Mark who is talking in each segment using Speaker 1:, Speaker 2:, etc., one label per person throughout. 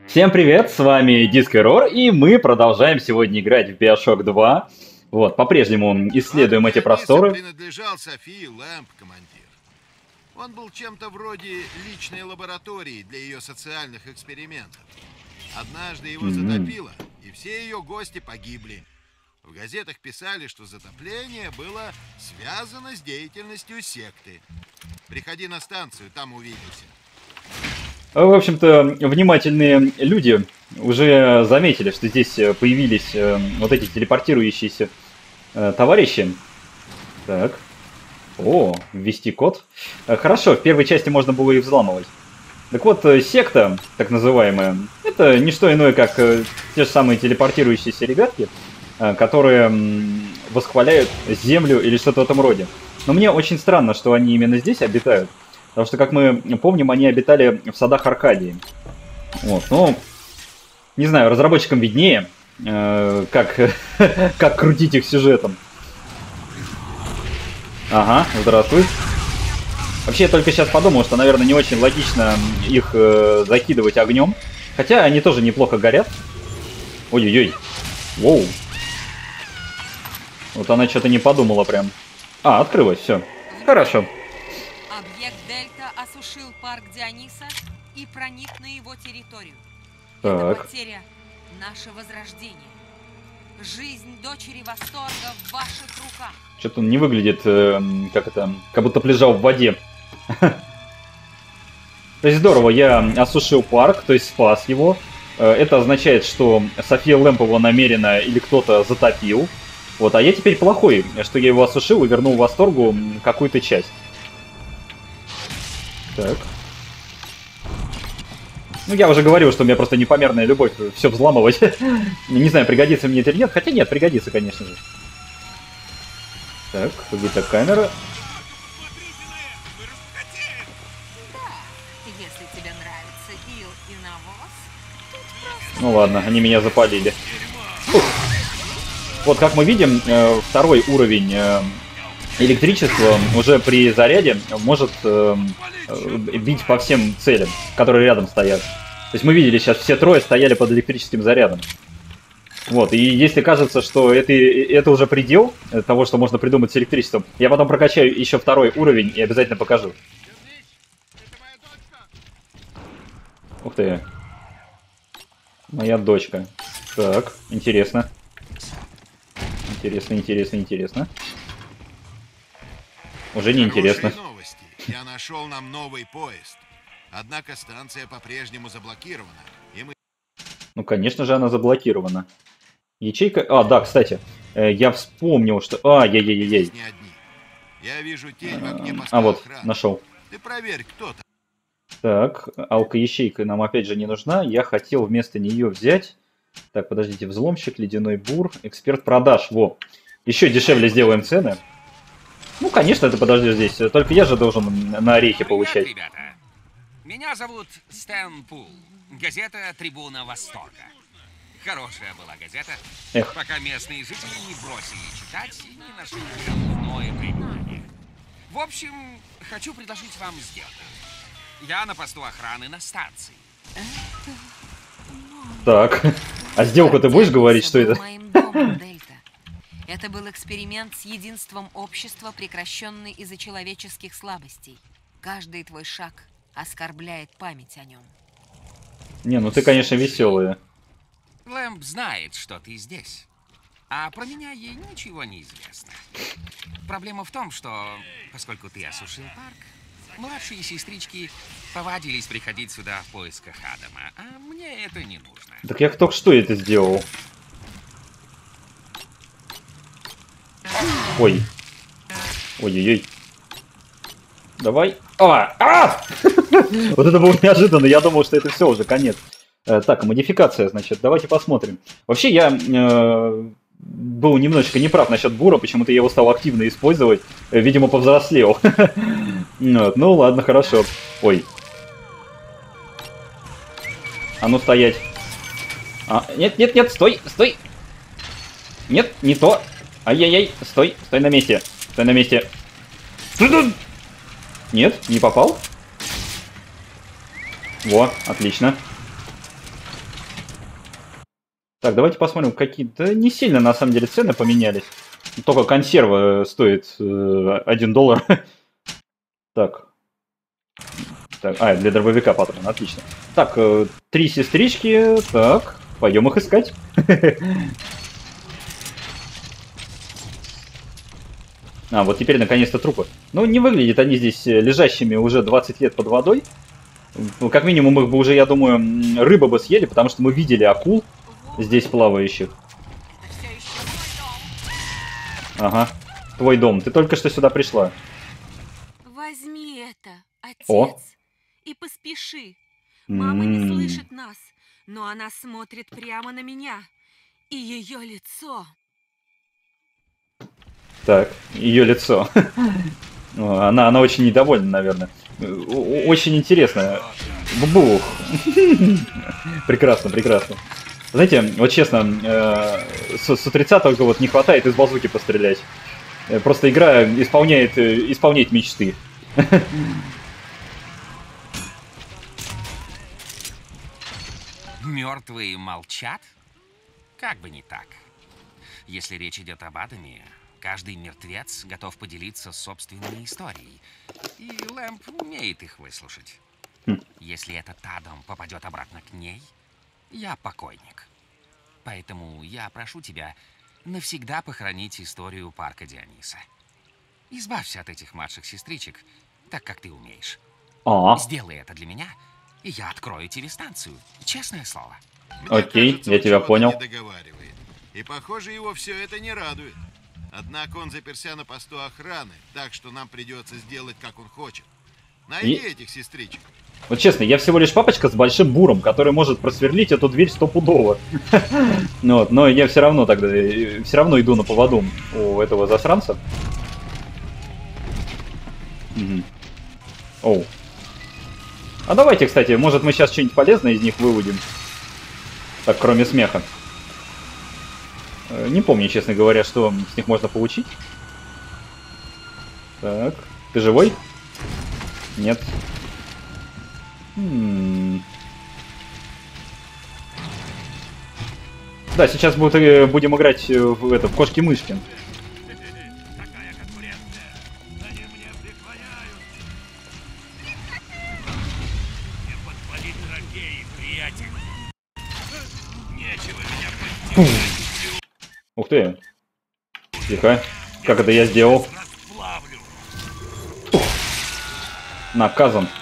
Speaker 1: Всем привет, с вами Disc и мы продолжаем сегодня играть в BioShock 2. Вот, по-прежнему исследуем эти просторы.
Speaker 2: Принадлежал Софии Лэмп, командир. Он был чем-то вроде личной лаборатории для ее социальных экспериментов. Однажды его затопило, и все ее гости погибли. В газетах писали, что затопление было связано с деятельностью секты. Приходи на станцию, там увидимся.
Speaker 1: В общем-то, внимательные люди уже заметили, что здесь появились вот эти телепортирующиеся товарищи. Так. О, ввести код. Хорошо, в первой части можно было и взламывать. Так вот, секта, так называемая, это не что иное, как те же самые телепортирующиеся ребятки, которые восхваляют Землю или что-то в этом роде. Но мне очень странно, что они именно здесь обитают. Потому что, как мы помним, они обитали в садах Аркадии. Вот, ну, не знаю, разработчикам виднее, как крутить их сюжетом. Ага, здравствуй. Вообще, я только сейчас подумал, что, наверное, не очень логично их закидывать огнем. Хотя они тоже неплохо горят. Ой-ой-ой. Воу. Вот она что-то не подумала прям. А, открылась, все. Хорошо.
Speaker 3: Объект Дельта осушил парк Диониса и проник на его территорию.
Speaker 1: Так.
Speaker 3: Это потеря — наше возрождение. Жизнь дочери Восторга в ваших руках.
Speaker 1: Что-то он не выглядит, как будто лежал в воде. То есть здорово, я осушил парк, то есть спас его. Это означает, что София Лэмп его намеренно или кто-то затопил. Вот, а я теперь плохой, что я его осушил и вернул Восторгу какую-то часть. Так. Ну, я уже говорил, что у меня просто непомерная любовь все взламывать. Не знаю, пригодится мне это или нет. Хотя нет, пригодится, конечно же. Так, где-то камера.
Speaker 3: Если тебе нравится ил и навоз, тут просто...
Speaker 1: Ну ладно, они меня запалили. Фух. Вот, как мы видим, второй уровень электричества уже при заряде может бить по всем целям, которые рядом стоят. То есть мы видели, сейчас все трое стояли под электрическим зарядом. Вот, и если кажется, что это уже предел того, что можно придумать с электричеством, я потом прокачаю еще второй уровень и обязательно покажу. Ух ты. Моя дочка. Так, интересно. Интересно. Уже не интересно.
Speaker 2: Хорошие новости. Я нашел нам новый поезд. Однако станция по-прежнему заблокирована, и мы...
Speaker 1: Ну, конечно же, она заблокирована. Ячейка... А, да, кстати, я вспомнил, что... Ай-яй-яй-яй.
Speaker 2: не одни. Я вижу тень в окне
Speaker 1: А,
Speaker 2: поста
Speaker 1: вот,
Speaker 2: охраны.
Speaker 1: нашел.
Speaker 2: Ты проверь, кто там.
Speaker 1: Так, алка-ячейка нам опять же не нужна. Я хотел вместо нее взять... Так, подождите, взломщик, ледяной бур, эксперт продаж. Во. Еще дешевле сделаем цены. Ну, конечно, ты подождешь здесь. Только я же должен на орехи получать.
Speaker 4: Привет, ребята. Меня зовут Стэн Пул. Газета «Трибуна Восторга». Хорошая была газета,
Speaker 1: Эх.
Speaker 4: пока местные жители не бросили читать и не нашли головное применение. В общем, хочу предложить вам сделку. Я на посту охраны на станции.
Speaker 1: Так, а сделку ты будешь говорить, что это?
Speaker 3: Моим домом, Дельта. Это был эксперимент с единством общества, прекращенный из-за человеческих слабостей. Каждый твой шаг оскорбляет память о нем.
Speaker 1: Не, ну ты, конечно, веселая.
Speaker 4: Лэмп знает, что ты здесь. А про меня ей ничего не известно. Проблема в том, что, поскольку ты осушил парк, младшие сестрички повадились приходить сюда в поисках Адама, а мне это не нужно.
Speaker 1: Так я только что это сделал. Ой. Ой-ой-ой. Давай. Вот это было неожиданно. Я думал, что это все уже конец. Так, модификация, значит. Давайте посмотрим. Вообще, я был немножечко неправ насчет бура. Почему-то я его стал активно использовать. Видимо, повзрослел. Ну ладно, хорошо. Ой. А ну стоять. Нет, стой. Нет, не то. Ай-яй-яй, стой на месте. Нет, не попал. Во, отлично. Так, давайте посмотрим, какие-то не сильно на самом деле цены поменялись. Только консерва стоит $1. Так. Для дробовика патрон, отлично. Так, 3 сестрички. Так, пойдем их искать. Вот теперь наконец-то трупы. Ну, не выглядят они здесь лежащими уже 20 лет под водой. Ну, как минимум их бы уже, я думаю, рыбы бы съели, потому что мы видели акул здесь плавающих. Ага, твой дом. Ты только что сюда пришла.
Speaker 3: Возьми это, отец,
Speaker 1: О.
Speaker 3: и поспеши. Мама не слышит нас, но она смотрит прямо на меня. И ее лицо...
Speaker 1: Так, ее лицо. Она очень недовольна, наверное. Очень интересно. Бух. Прекрасно, прекрасно. Знаете, вот честно, с 30-го вот не хватает из базуки пострелять. Просто игра исполняет мечты.
Speaker 4: Мертвые молчат? Как бы не так. Если речь идет об Адаме, каждый мертвец готов поделиться собственной историей. И Лэмп умеет их выслушать. Если этот Адам попадет обратно к ней, я покойник. Поэтому я прошу тебя навсегда похоронить историю парка Диониса. Избавься от этих младших сестричек, так как ты умеешь. Сделай это для меня, и я открою тебе станцию. Честное слово.
Speaker 1: Окей, я тебя понял.
Speaker 2: И похоже, его все это не радует. Однако он заперся на посту охраны, так что нам придется сделать, как он хочет. Найди этих сестричек.
Speaker 1: Вот честно, я всего лишь папочка с большим буром, который может просверлить эту дверь стопудово. Но я все равно иду на поводу у этого засранца. Оу. А давайте, кстати, может мы сейчас что-нибудь полезное из них выводим. Так, кроме смеха. Не помню, честно говоря, что с них можно получить. Так, ты живой? Нет. Да, сейчас будем играть в кошки-мышки. Ух ты. Тихо. Как это я сделал? Наказан.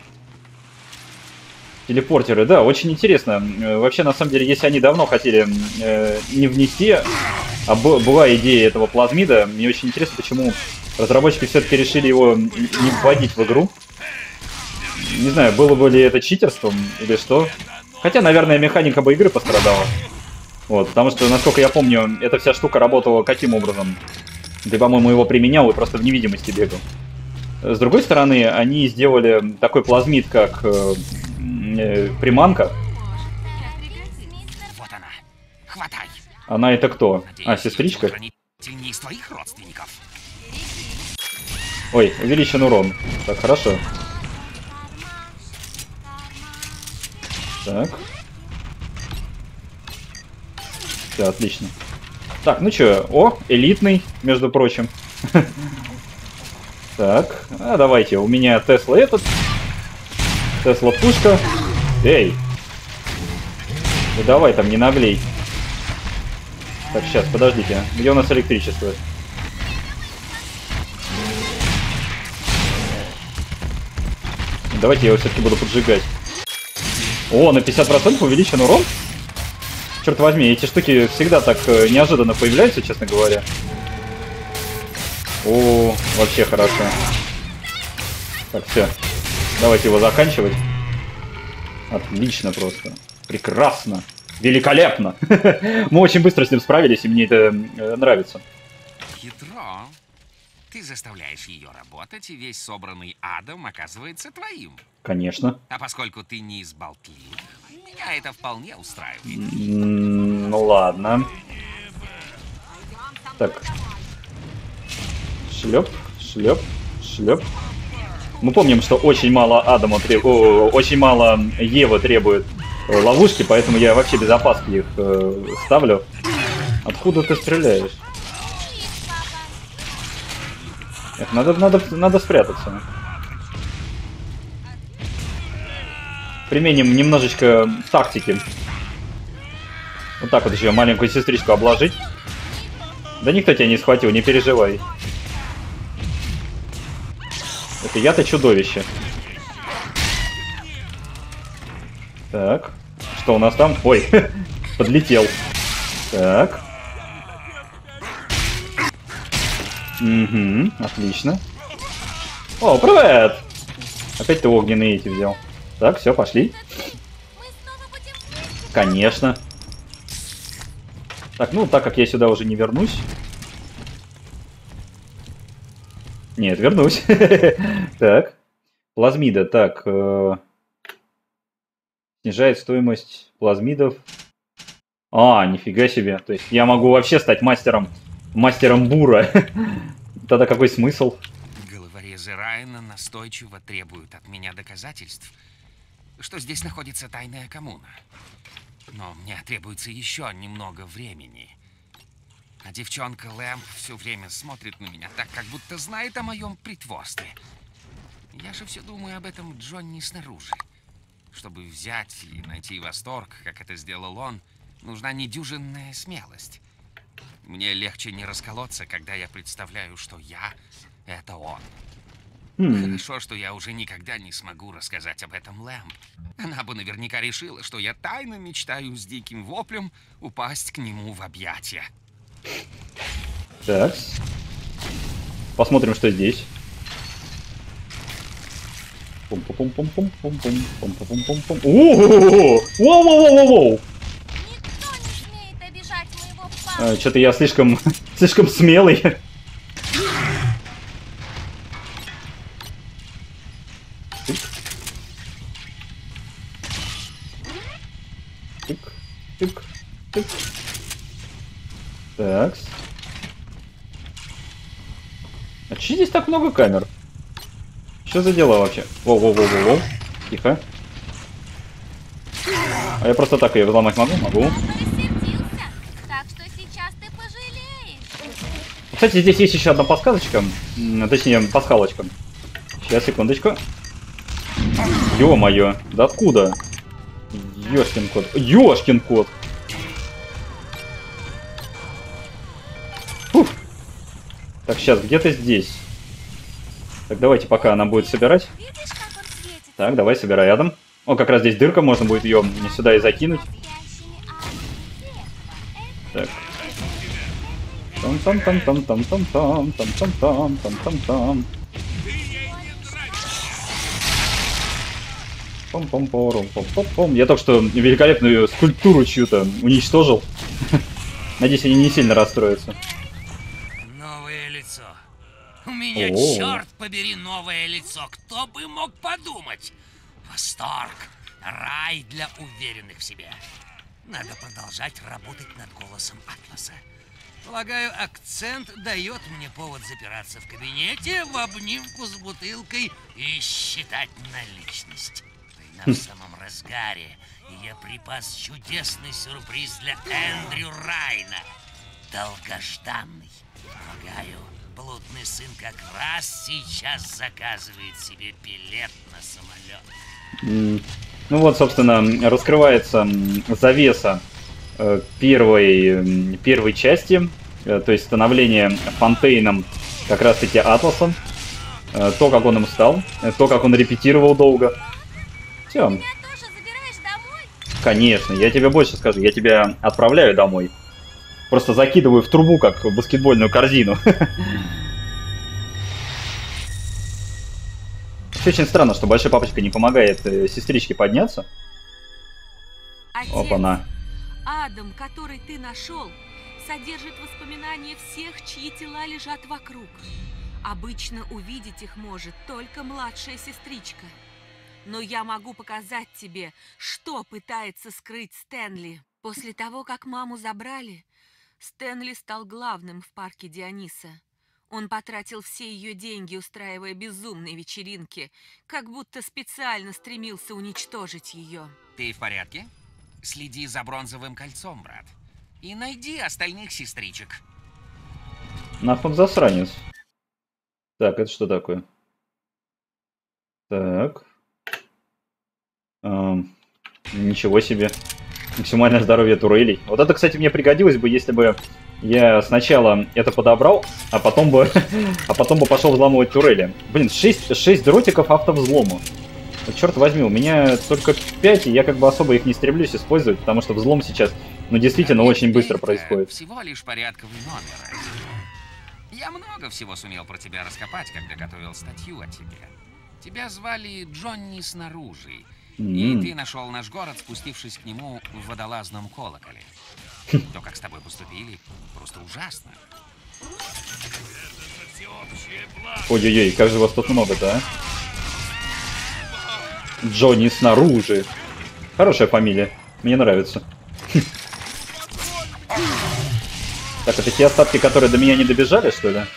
Speaker 1: Телепортеры, да, очень интересно. Вообще, на самом деле, если они давно хотели не внести, а была идея этого плазмида, мне очень интересно, почему разработчики все-таки решили его не вводить в игру. Не знаю, было бы ли это читерством или что. Хотя, наверное, механика бы игры пострадала. Вот, потому что, насколько я помню, эта вся штука работала каким образом? Ты, по-моему, его применял и просто в невидимости бегал. С другой стороны, они сделали такой плазмид, как приманка.
Speaker 4: Вот она. Хватай.
Speaker 1: Она это кто?
Speaker 4: Надеюсь,
Speaker 1: Сестричка?
Speaker 4: не из твоих родственников.
Speaker 1: Ой, увеличен урон. Так, хорошо. Так. Все, отлично. Так, ну чё, элитный, между прочим. Так, давайте, у меня Тесла этот. Тесла пушка. Эй! Ну давай там, не наглей. Так, сейчас, подождите. Где у нас электричество? Давайте я его все-таки буду поджигать. О, на 50% увеличен урон? Черт возьми, эти штуки всегда так неожиданно появляются, честно говоря. О, вообще хорошо. Так, все. Давайте его заканчивать. Отлично просто. Прекрасно. Великолепно. Мы очень быстро с ним справились, и мне это нравится.
Speaker 4: Хитро. Ты заставляешь ее работать, и весь собранный Адам оказывается твоим.
Speaker 1: Конечно.
Speaker 4: А поскольку ты не из болтливых, меня это вполне устраивает.
Speaker 1: Ну ладно. Так. Шлеп, шлеп, шлеп. Мы помним, что очень мало Адама очень мало Евы требует ловушки, поэтому я вообще без опаски их ставлю. Откуда ты стреляешь? Эх, надо спрятаться. Применим немножечко тактики. Вот так вот еще маленькую сестричку обложить. Да никто тебя не схватил, не переживай. Это я-то чудовище. Так. Что у нас там? Ой, подлетел. Так. Угу, отлично. О, привет! Опять ты огненные эти взял. Так, все, пошли. Конечно. Так, ну, так как я сюда уже не вернусь. Нет, вернусь. Так. Плазмида, так. Снижает стоимость плазмидов. А, нифига себе. То есть я могу вообще стать мастером бура. Тогда какой смысл?
Speaker 4: Головорезы Райана настойчиво требуют от меня доказательств, что здесь находится тайная коммуна. Но мне требуется еще немного времени. А девчонка Лэмп все время смотрит на меня так, как будто знает о моем притворстве. Я же все думаю об этом Джонни снаружи. Чтобы взять и найти восторг, как это сделал он, нужна недюжинная смелость. Мне легче не расколоться, когда я представляю, что я — это он. Хорошо, что я уже никогда не смогу рассказать об этом Лэмп. Она бы наверняка решила, что я тайно мечтаю с диким воплем упасть к нему в объятия.
Speaker 1: Так. Посмотрим, что здесь. Пум-пум-пум-пум-пум-пум-пум-пум-пум-пум. Воу-воу-воу-воу! Воу-воу-воу-воу! Что-то я слишком смелый. Тык. Так. А че здесь так много камер? Что за дела вообще? Воу-воу-воу-воу. Тихо. А я просто так ее взломать могу? Могу. Кстати, здесь есть еще одна подсказочка. Точнее, пасхалочка. Сейчас, секундочку. Ё-моё, да откуда? Ёшкин кот. Ёшкин кот. Фух. Так, сейчас, где-то здесь. Так, давайте, пока она будет собирать. Так, давай, собирай рядом. О, как раз здесь дырка, можно будет ее сюда и закинуть. Так. Там-там-там-там-там-там-там-там-там-там-там. Пом-пом-порум-пом-пом-пом. Я только что великолепную скульптуру чью-то уничтожил. Надеюсь, они не сильно расстроятся.
Speaker 5: Новое лицо. У меня, черт побери, новое лицо. Кто бы мог подумать? Восторг. Рай для уверенных в себе. Надо продолжать работать над голосом Атласа. Полагаю, акцент дает мне повод запираться в кабинете в обнимку с бутылкой и считать наличность. Война в самом разгаре, и я припас чудесный сюрприз для Эндрю Райна. Долгожданный. Полагаю, блудный сын как раз сейчас заказывает себе билет на самолет.
Speaker 1: Ну вот, собственно, раскрывается завеса первой части, то есть становление Фонтейном как раз-таки Атласом, то, как он им стал, то, как он репетировал долго. Все. Конечно, я тебе больше скажу, я тебя отправляю домой. Просто закидываю в трубу, как в баскетбольную корзину. Очень странно, что большой папочка не помогает сестричке подняться.
Speaker 3: Отец,
Speaker 1: Опа-на.
Speaker 3: Адам, который ты нашел, содержит воспоминания всех, чьи тела лежат вокруг. Обычно увидеть их может только младшая сестричка. Но я могу показать тебе, что пытается скрыть Стэнли. После того, как маму забрали, Стэнли стал главным в парке Диониса. Он потратил все ее деньги, устраивая безумные вечеринки, как будто специально стремился уничтожить ее.
Speaker 4: Ты в порядке? Следи за бронзовым кольцом, брат. И найди остальных сестричек.
Speaker 1: Нахуй засранец. Так, это что такое? Так. Ничего себе. Максимальное здоровье турелей. Вот это, кстати, мне пригодилось бы, если бы я сначала это подобрал, а потом бы пошел взламывать турели. Блин, 6 дротиков автовзлому. Вот, черт возьми, у меня только 5, и я как бы особо их не стремлюсь использовать, потому что взлом сейчас, ну, действительно очень быстро происходит.
Speaker 4: Всего лишь порядковый номер. Я много всего сумел про тебя раскопать, когда готовил статью о тебе. Тебя звали Джонни снаружи, и ты нашел наш город, спустившись к нему в водолазном колоколе. То, как с тобой поступили, просто ужасно.
Speaker 1: Ой-ой-ой, как же вас тут много-то, а? Джонни снаружи. Хорошая фамилия, мне нравится. Так, это те остатки, которые до меня не добежали, что ли?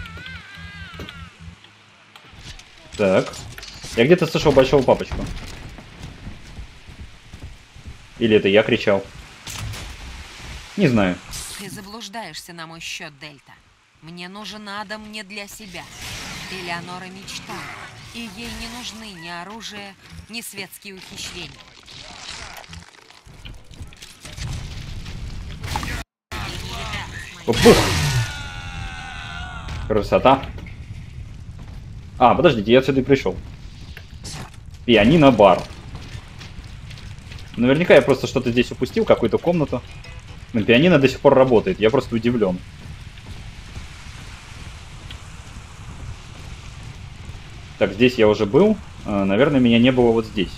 Speaker 1: Так. Я где-то слышал большого папочку. Или это я кричал? Не знаю.
Speaker 3: Ты заблуждаешься на мой счет, Дельта. Мне нужен Адам не для себя. Элеонора мечта, и ей не нужны ни оружие, ни светские ухищрения.
Speaker 1: Бух! Красота. А, подождите, я отсюда и пришел. Пианино-бар. Наверняка я просто что-то здесь упустил, какую-то комнату. Но пианино до сих пор работает, я просто удивлен. Так, здесь я уже был. Наверное, меня не было вот здесь.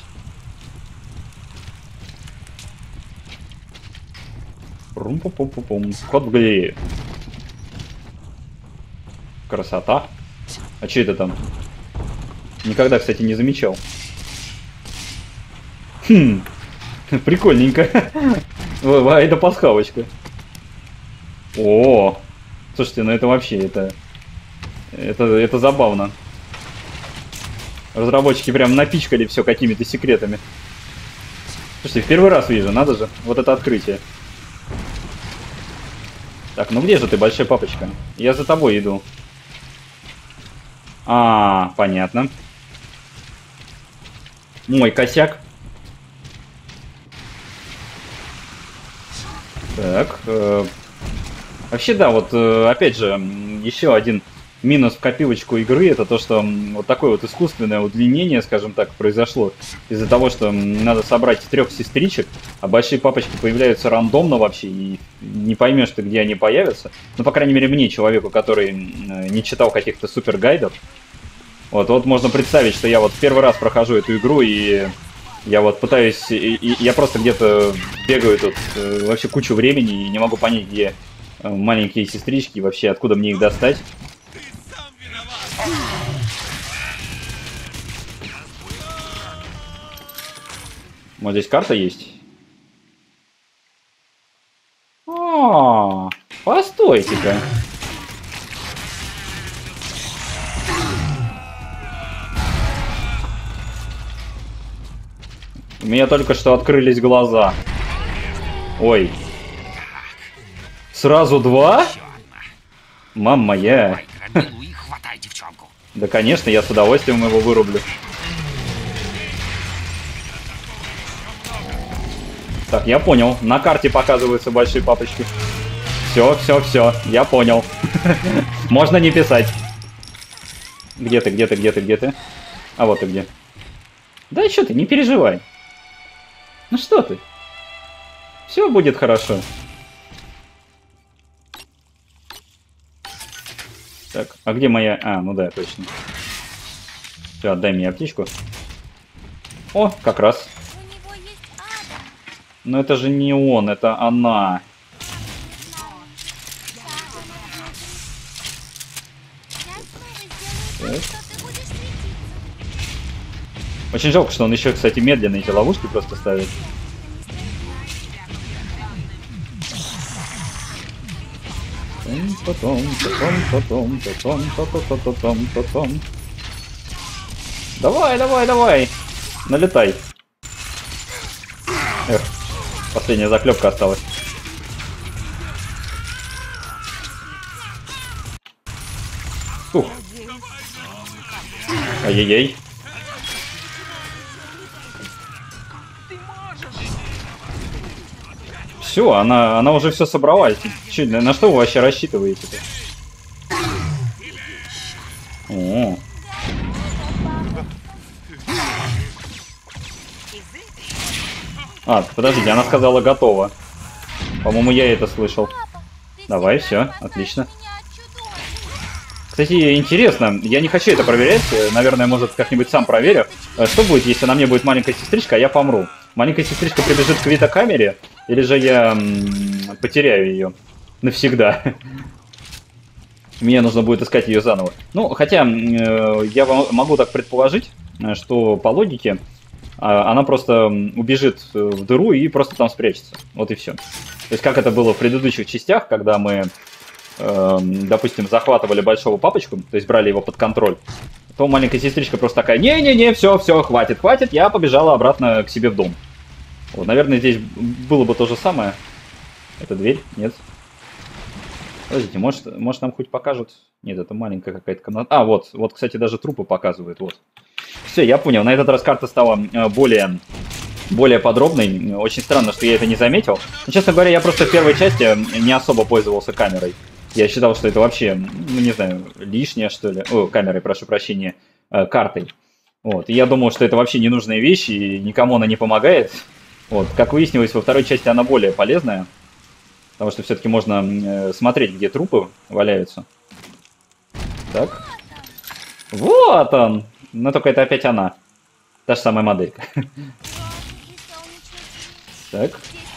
Speaker 1: Рум-пум-пум-пум. Вход в галерею. Красота. А что это там? Никогда, кстати, не замечал. Хм. Прикольненько. Это пасхалочка. О, слушайте, ну это вообще, это забавно. Разработчики прям напичкали все какими-то секретами. Слушайте, в первый раз вижу, надо же, вот это открытие. Так, ну где же ты, большая папочка? Я за тобой иду. А, понятно. Мой косяк. Так. Вообще, да, вот опять же, еще один минус в копилочку игры, это то, что вот такое вот искусственное удлинение, скажем так, произошло из-за того, что надо собрать 3 сестричек, а большие папочки появляются рандомно вообще, и не поймешь ты, где они появятся. Ну, по крайней мере, мне, человеку, который не читал каких-то супер гайдов. Вот можно представить, что я вот первый раз прохожу эту игру, и я вот пытаюсь, и я просто где-то бегаю тут вообще кучу времени, и не могу понять, где маленькие сестрички, и вообще откуда мне их достать. Вот здесь карта есть. Постойте-ка. У меня только что открылись глаза. Ой. Сразу 2? Мама моя.
Speaker 4: Хватай девчонку.
Speaker 1: Да, конечно, я с удовольствием его вырублю. Так, я понял. На карте показываются большие папочки. Все, я понял. Можно не писать. Где ты? А вот ты где. Да что ты, не переживай. Ну что ты? Все будет хорошо. Так, а где моя... А, ну да, точно. Все, отдай мне аптечку. О, как раз. Но это же не он, это она. Так. Очень жалко, что он еще, кстати, медленно эти ловушки просто ставит. Потом. Давай. Налетай. Эх. Последняя заклепка осталась. Ух. Ай-яй-яй. Все, она уже все собрала. Чё, на что вы вообще рассчитываете-то? О. А, подождите, она сказала готово. По-моему, я это слышал. Давай, все, отлично. Кстати, интересно, я не хочу это проверять. Наверное, может, как-нибудь сам проверю. Что будет, если на мне будет маленькая сестричка, а я помру? Маленькая сестричка прибежит к Витакамере, или же я потеряю ее навсегда? Мне нужно будет искать ее заново. Ну, хотя, я могу так предположить, что по логике она просто убежит в дыру и просто там спрячется. Вот и все. То есть, как это было в предыдущих частях, когда мы, допустим, захватывали большого папочку, то есть брали его под контроль, то маленькая сестричка просто такая: не-не-не, все, хватит, я побежала обратно к себе в дом. Вот, наверное, здесь было бы то же самое. Это дверь? Нет. Подождите, может нам хоть покажут? Нет, это маленькая какая-то комната. А, вот, кстати, даже трупы показывают, вот. Все, я понял, на этот раз карта стала более подробной. Очень странно, что я это не заметил. Но, честно говоря, я просто в первой части не особо пользовался камерой. Я считал, что это вообще, ну, не знаю, лишнее, что ли. О, камерой, прошу прощения, картой. Вот, и я думал, что это вообще ненужная вещь, и никому она не помогает. Вот, как выяснилось, во второй части она более полезная. Потому что все-таки можно смотреть, где трупы валяются. Так. Вот он! Но только это опять она. Та же самая моделька. Так.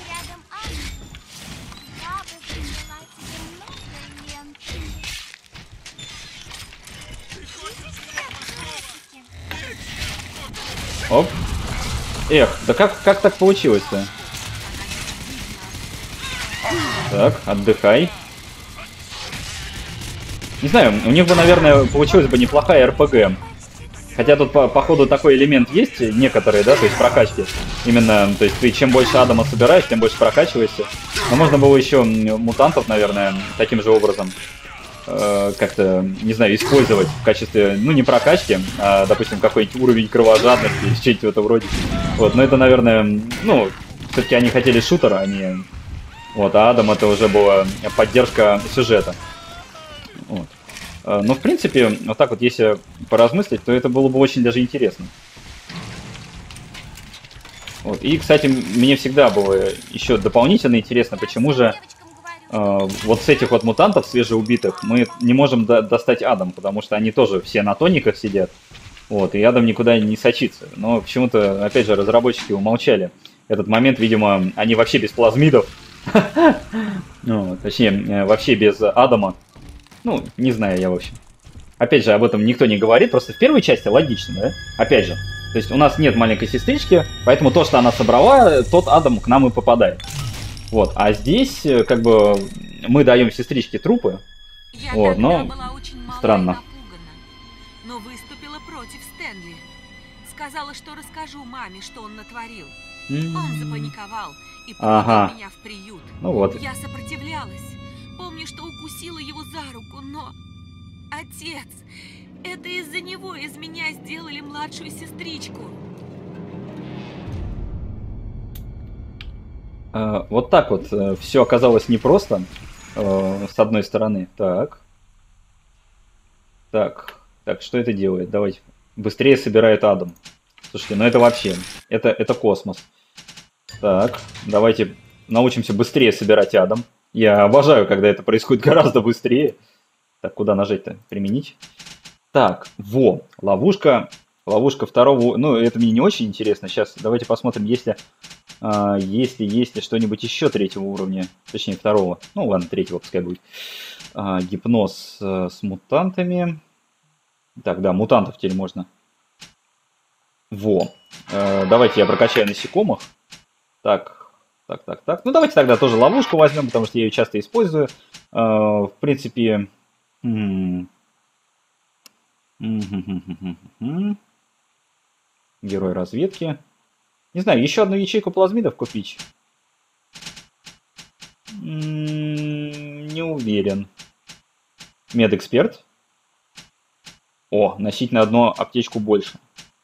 Speaker 1: Оп. Эх, да как так получилось-то? Так, отдыхай. Не знаю, у них бы, наверное, получилась бы неплохая РПГ. Хотя тут, походу, такой элемент есть, некоторые, да, то есть прокачки. Именно, то есть ты чем больше Адама собираешь, тем больше прокачиваешься. Но можно было еще мутантов, наверное, таким же образом как-то, не знаю, использовать в качестве, ну, не прокачки, а, допустим, какой-нибудь уровень кровожадности или что-нибудь в этом роде. Вот, но это, наверное, ну, все-таки они хотели шутера, а не... Вот, а Адам это уже была поддержка сюжета. Вот. Но, в принципе, вот так вот, если поразмыслить, то это было бы очень даже интересно. Вот. И, кстати, мне всегда было еще дополнительно интересно, почему же вот с этих вот мутантов свежеубитых мы не можем достать Адам, потому что они тоже все на тониках сидят. Вот, и Адам никуда не сочится. Но почему-то, опять же, разработчики умолчали этот момент. Видимо, они вообще без плазмидов. Точнее, вообще без Адама. Ну, не знаю я, в общем. Опять же, об этом никто не говорит, просто в первой части логично, да? Опять же, то есть у нас нет маленькой сестрички, поэтому то, что она собрала, тот Адам к нам и попадает. Вот, а здесь, как бы, мы даем сестричке трупы,
Speaker 3: Я
Speaker 1: вот,
Speaker 3: тогда
Speaker 1: но
Speaker 3: была очень мала
Speaker 1: странно.
Speaker 3: и напугана, но выступила против Стэнли. Сказала, что расскажу маме, что он натворил. Он запаниковал и привел меня в приют.
Speaker 1: Ну вот.
Speaker 3: Я сопротивлялась. Помню, что укусила его за руку, но... Отец, это из-за него из меня сделали младшую сестричку.
Speaker 1: Вот так вот все оказалось непросто, с одной стороны. Так, что это делает? Давайте. Быстрее собирает Адам. Слушайте, ну это вообще, это космос. Так, давайте научимся быстрее собирать Адам. Я обожаю, когда это происходит гораздо быстрее. Так, куда нажать-то? Применить. Так, во, ловушка второго... Ну, это мне не очень интересно. Сейчас давайте посмотрим, есть ли что-нибудь еще третьего уровня. Точнее, второго. Ну, ладно, третьего пускай будет. Гипноз с мутантами. Так, да, мутантов теперь можно. Во. Давайте я прокачаю насекомых. Так. Ну, давайте тогда тоже ловушку возьмем, потому что я ее часто использую. В принципе... Герой разведки. Не знаю, еще одну ячейку плазмидов купить. Не уверен. Медэксперт. О, носить на одну аптечку больше.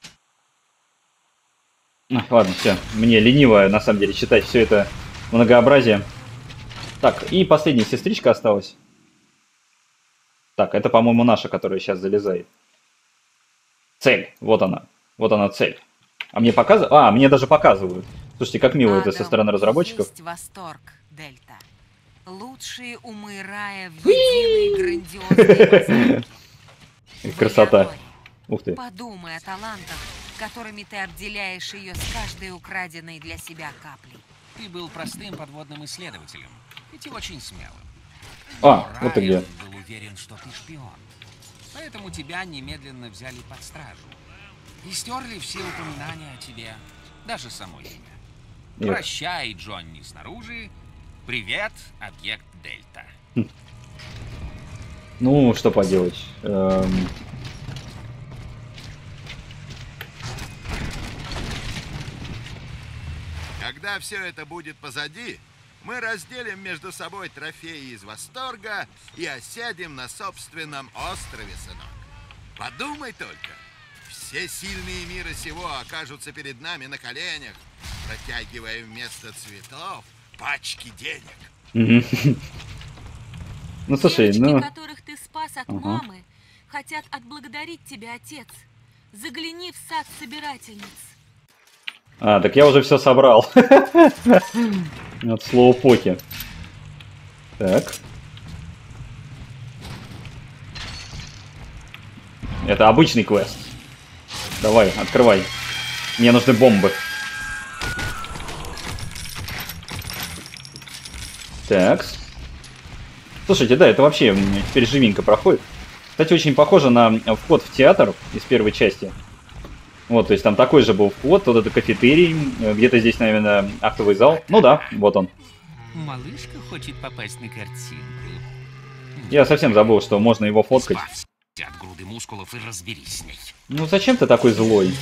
Speaker 1: Ладно, все. Мне лениво, на самом деле, читать все это многообразие. Так, и последняя сестричка осталась. Так, это, по-моему, наша, которая сейчас залезает. Цель. Вот она. Вот она цель. А мне показывают? А, мне даже показывают. Слушайте, как мило это со стороны разработчиков.
Speaker 3: Есть восторг, Дельта. Лучшие умы рая в единой грандиозной
Speaker 1: Красота. Ух ты.
Speaker 3: Подумай о талантах, которыми ты обделяешь ее с каждой украденной для себя каплей.
Speaker 4: Ты был простым подводным исследователем, ведь и очень смелым.
Speaker 1: А, вот ты где.
Speaker 4: Райан был уверен, что ты шпион. Поэтому тебя немедленно взяли под стражу. И стерли все упоминания о тебе, даже само имя.
Speaker 1: Нет.
Speaker 4: Прощай, Джонни снаружи. Привет, объект Дельта.
Speaker 1: Ну, что поделать.
Speaker 2: Когда все это будет позади, мы разделим между собой трофеи из восторга и осядем на собственном острове, сынок. Подумай только. Все сильные мира сего окажутся перед нами на коленях, протягивая вместо цветов пачки денег.
Speaker 1: Ну, слушай,
Speaker 3: Девочки,
Speaker 1: ну...
Speaker 3: которых ты спас от мамы, хотят отблагодарить тебя, отец. Загляни в сад собирательниц.
Speaker 1: А, так я уже все собрал. От слова поки. Так. Это обычный квест. Давай, открывай. Мне нужны бомбы. Так. Слушайте, да, это вообще теперь живенько проходит. Кстати, очень похоже на вход в театр из первой части. Вот, то есть там такой же был вход, вот это кафетерий, где-то здесь, наверное, актовый зал. Ну да, вот он.
Speaker 5: Малышка хочет попасть на картинку.
Speaker 1: Я совсем забыл, что можно его фоткать.
Speaker 4: Избавься от груды мускулов и разберись с ней.
Speaker 1: Ну зачем ты такой злой?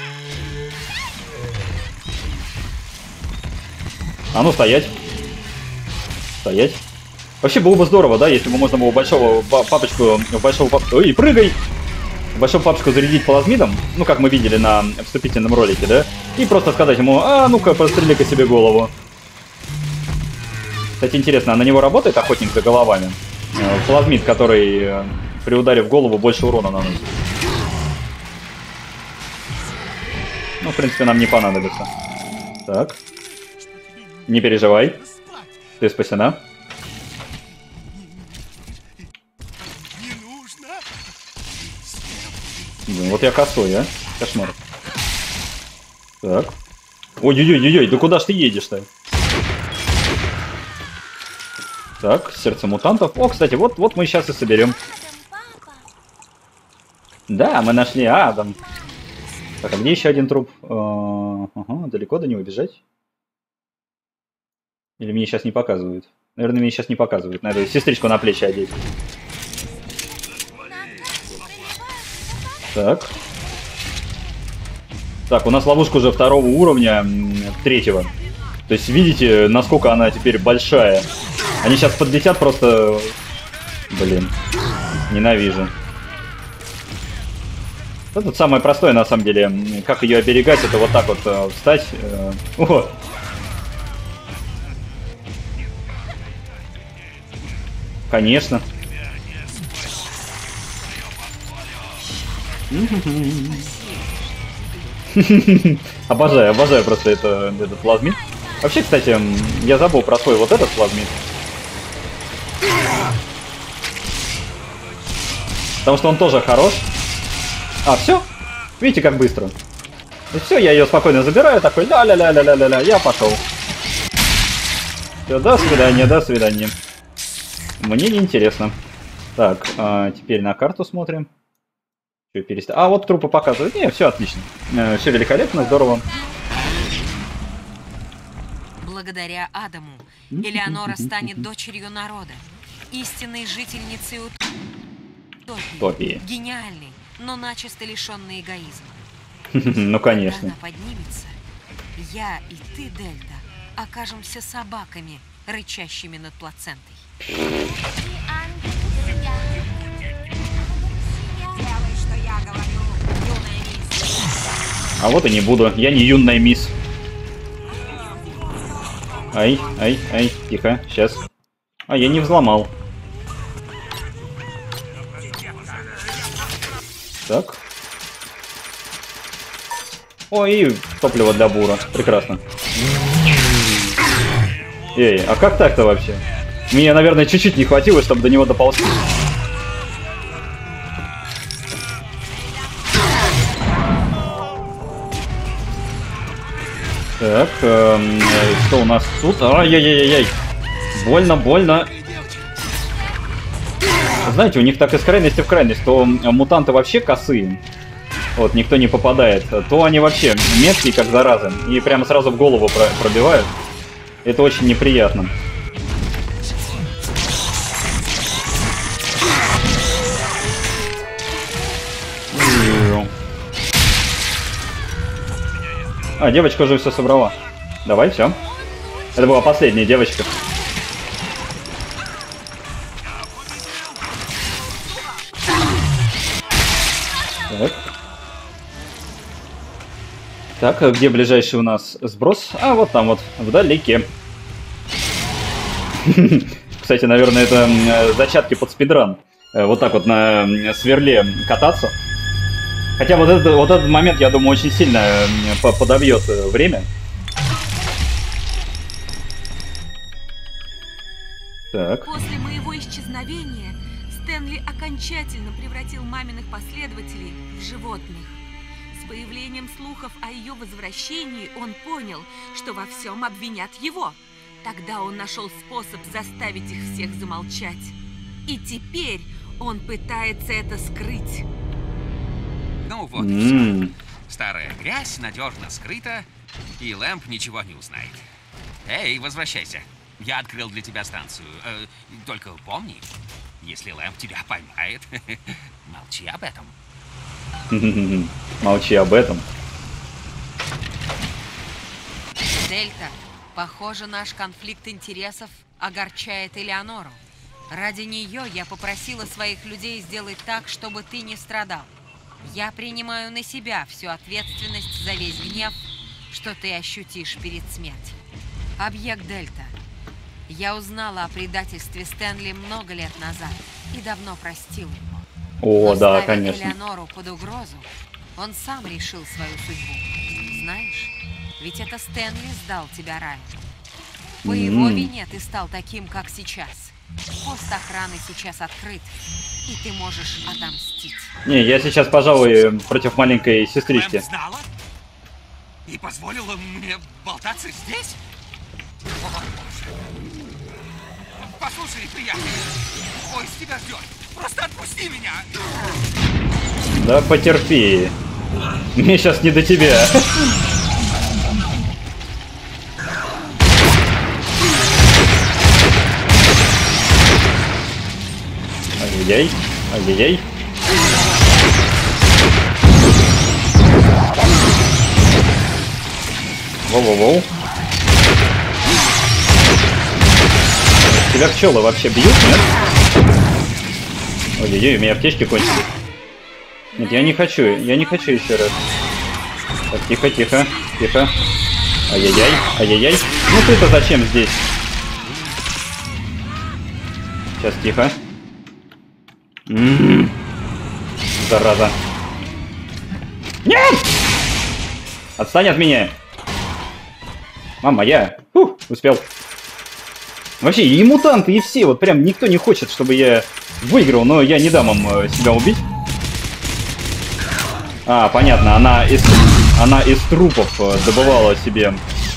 Speaker 1: А ну стоять. Стоять. Вообще было бы здорово, да, если бы можно было большого папочку, Ой, прыгай! Большого папочку зарядить плазмидом, ну как мы видели на вступительном ролике, да? И просто сказать ему, а ну-ка прострели-ка себе голову. Кстати, интересно, а на него работает охотник за головами? Плазмид, который при ударе в голову больше урона наносит. Ну, в принципе, нам не понадобится. Так. Не переживай. Ты спасена. Блин, вот я косой, а? Кошмар. Так. Ой-ой-ой-ой, да куда ж ты едешь-то? Так, сердце мутантов. О, кстати, вот мы сейчас и соберем. Да, мы нашли Адам. Так, а где еще один труп? Ага, далеко до него бежать? Или мне сейчас не показывают? Наверное, мне сейчас не показывают. Надо сестричку на плечи одеть. Так. Так, у нас ловушка уже 2-го уровня, 3-го. То есть, видите, насколько она теперь большая. Они сейчас подлетят просто... Блин, ненавижу. Это самое простое, на самом деле. Как ее оберегать, это вот так вот встать. О! Конечно. Обожаю просто этот плазмид. Вообще, кстати, я забыл про свой вот этот плазмид. Потому что он тоже хорош. А, все? Видите, как быстро. И все, я ее спокойно забираю, такой ля-ля-ля-ля-ля-ля, я пошел. Все, до свидания, до свидания. Мне не интересно. Так, теперь на карту смотрим. А, вот трупы показывают. Не, все отлично. Все великолепно, здорово.
Speaker 3: Благодаря Адаму Элеонора станет дочерью народа, истинной жительницей утопии. Гениальной, но начисто лишенной эгоизма.
Speaker 1: Ну, конечно.
Speaker 3: Когда она поднимется, я и ты, Дельта, окажемся собаками, рычащими над плацентой.
Speaker 6: Делай, что я говорю, юная мисс.
Speaker 1: А вот и не буду. Я не юная мисс. Ай, ай, ай. Тихо, сейчас. А, я не взломал. Так. Ой, и топливо для бура. Прекрасно. Эй, а как так-то вообще? Мне, наверное, чуть-чуть не хватило, чтобы до него доползти. Так, что у нас тут? Ай-яй-яй-яй. Больно, больно. Знаете, у них так из крайности в крайность. То мутанты вообще косые. Вот, никто не попадает. То они вообще меткие, как заразы. И прямо сразу в голову пробивают. Это очень неприятно. А, девочка уже все собрала. Давай, все. Это была последняя девочка. Так. Так, а где ближайший у нас сброс? А, вот там вот, вдалеке. Кстати, наверное, это зачатки под спидран. Вот так вот на сверле кататься. Хотя вот этот момент, я думаю, очень сильно подобьет время. Так.
Speaker 3: После моего исчезновения Стэнли окончательно превратил маминых последователей в животных. С появлением слухов о ее возвращении он понял, что во всем обвинят его. Тогда он нашел способ заставить их всех замолчать. И теперь он пытается это скрыть.
Speaker 4: Ну вот и все. Старая грязь надежно скрыта, и Лэмп ничего не узнает. Эй, возвращайся. Я открыл для тебя станцию. Только помни, если Лэмп тебя поймает, молчи об этом.
Speaker 1: Молчи об этом.
Speaker 3: Дельта, похоже, наш конфликт интересов огорчает Элеонору. Ради нее я попросила своих людей сделать так, чтобы ты не страдал. Я принимаю на себя всю ответственность за весь гнев, что ты ощутишь перед смертью. Объект Дельта. Я узнала о предательстве Стэнли много лет назад и давно простила его.
Speaker 1: О,
Speaker 3: Но,
Speaker 1: да,
Speaker 3: ставя
Speaker 1: конечно.
Speaker 3: Элеонору под угрозу, он сам решил свою судьбу. Знаешь, ведь это Стэнли сдал тебя ранее. По его вине ты стал таким, как сейчас. Пост охраны сейчас открыт, и ты можешь отомстить.
Speaker 1: Не, я сейчас, пожалуй, против маленькой сестрички.
Speaker 4: Лэмп знала? И позволила мне болтаться здесь? О, Боже. Послушай, приятель, поезд тебя ждет. Просто отпусти меня.
Speaker 1: Да потерпи. Мне сейчас не до тебя. Ай-яй-яй, ай-яй-яй. Воу-воу-воу. Тебя пчелы вообще бьют, нет? Ой-ой-ой, у меня аптечки кончились. Нет, я не хочу еще раз. Так, тихо, тихо, тихо. Ай-яй-яй, ай-яй-яй. Ну ты-то зачем здесь? Сейчас, тихо. Зараза. Нет! Отстань от меня! Мама, я успел. Вообще, и мутанты, и все, вот прям никто не хочет, чтобы я выиграл, но я не дам им себя убить. А, понятно, она из трупов добывала себе.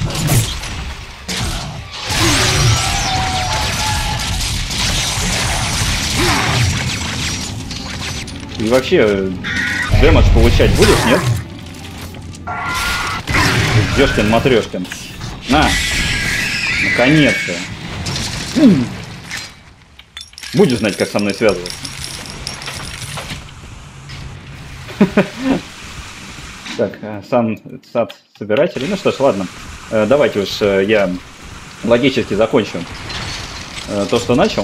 Speaker 1: И вообще, дэмэдж получать будешь, нет? Ёшкин-матрёшкин. На! Наконец-то! Будешь знать, как со мной связываться. Так, сам сад собирателей. Ну что ж, ладно. Давайте уж я логически закончу то, что начал.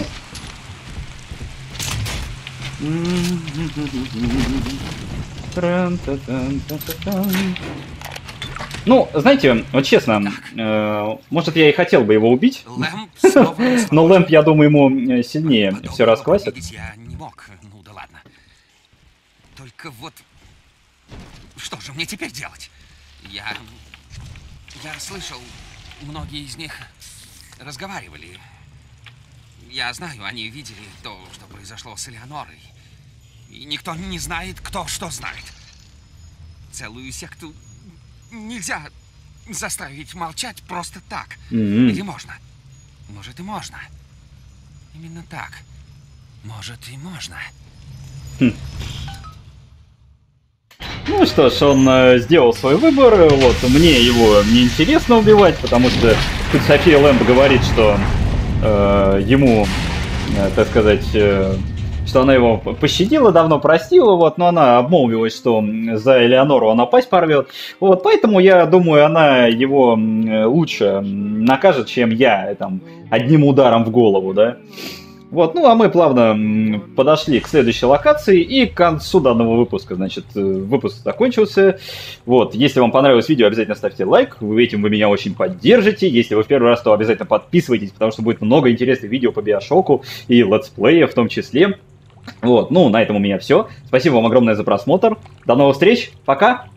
Speaker 1: Ну, знаете, вот честно, может, я и хотел бы его убить,
Speaker 4: Лэмп снова
Speaker 1: но Лэмп, я думаю, ему сильнее все расквасит.
Speaker 4: Видеть я не мог. Ну да ладно. Только вот... Что же мне теперь делать? Я слышал, многие из них разговаривали. Я знаю, они видели то, что произошло с Элеонорой. И никто не знает, кто что знает. Целую секту нельзя заставить молчать просто так. Или можно? Может, и можно. Именно так. Может, и можно.
Speaker 1: Ну что ж, он сделал свой выбор. Вот, мне его неинтересно убивать, потому что тут София Лэмп говорит, что ему, так сказать, что она его пощадила, давно простила, вот, но она обмолвилась, что за Элеонору она пасть порвет. Вот, поэтому я думаю, она его лучше накажет, чем я, там, одним ударом в голову, да. Вот, ну а мы плавно подошли к следующей локации и к концу данного выпуска. Значит, выпуск закончился. Вот, если вам понравилось видео, обязательно ставьте лайк. Этим вы меня очень поддержите. Если вы в первый раз, то обязательно подписывайтесь, потому что будет много интересных видео по Биошоку и летсплея в том числе. Вот, ну на этом у меня все. Спасибо вам огромное за просмотр. До новых встреч. Пока!